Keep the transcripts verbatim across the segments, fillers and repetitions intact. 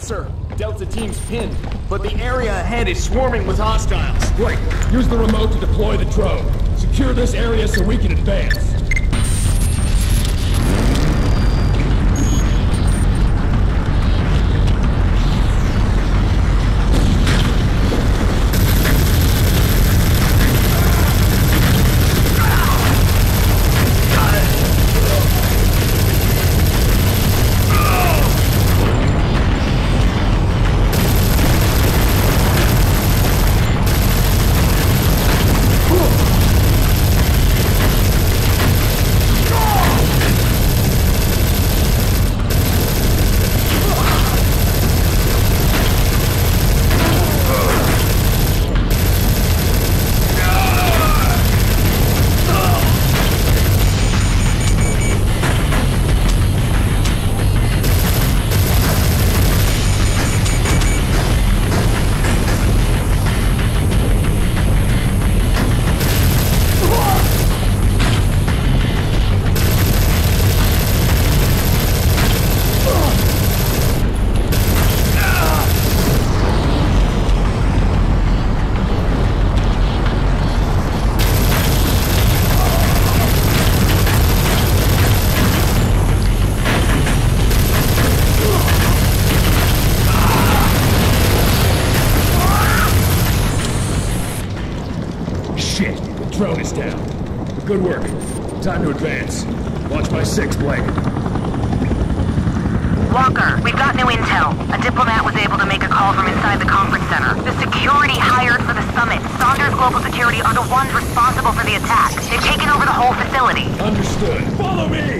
Sir, Delta Team's pinned, but the area ahead is swarming with hostiles. Great. Use the remote to deploy the drone. Secure this area so we can advance. Drone is down. Good work. Time to advance. Watch my six, Blake. Walker, we've got new intel. A diplomat was able to make a call from inside the conference center. The security hired for the summit, Saunders Global Security, are the ones responsible for the attack. They've taken over the whole facility. Understood. Follow me!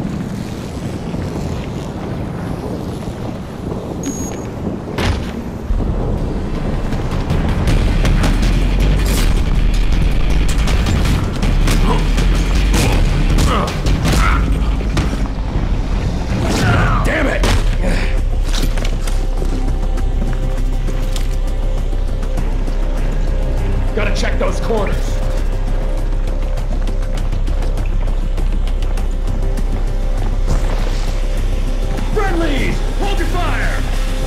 Check those corners. Friendlies! Hold your fire!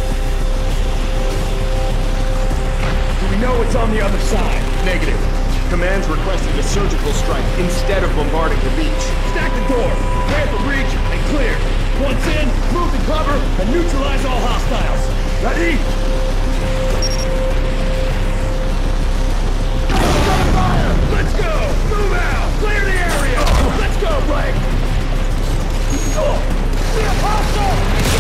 Do we know what's on the other side? Negative. Command's requested a surgical strike instead of bombarding the beach. Stack the door, prepare for breach, and clear. Once in, move the cover, and neutralize all hostiles. Ready? Let's go! Move out! Clear the area! Let's go, Blake! Oh! We have hostile!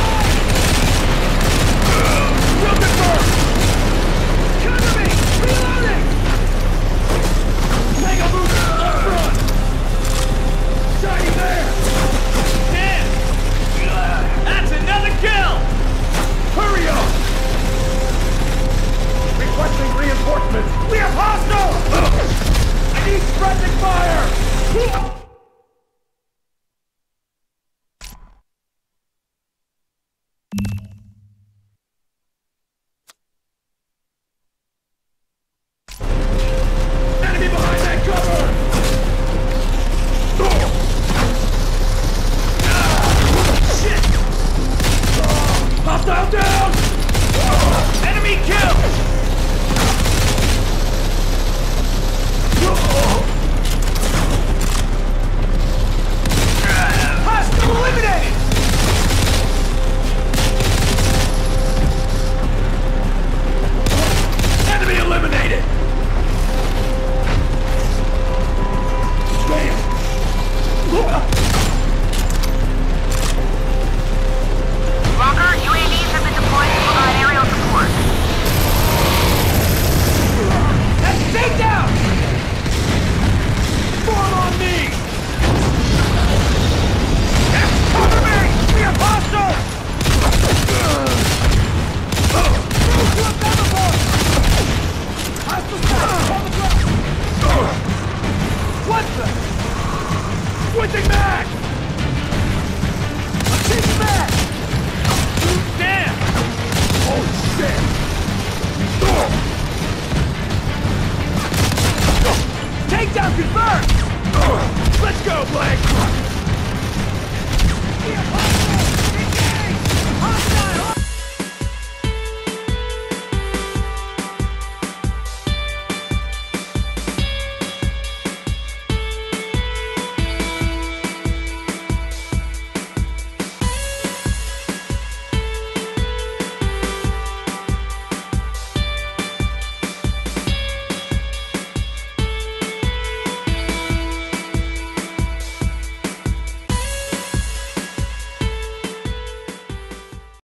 Run the first! Cover me! Reloading! Take a move up front! Shiny there! Damn! That's another kill! Hurry up! Requesting reinforcements! We have hostile! Need friendly fire! Enemy behind that cover! Ah, shit! Hostile down! Enemy killed!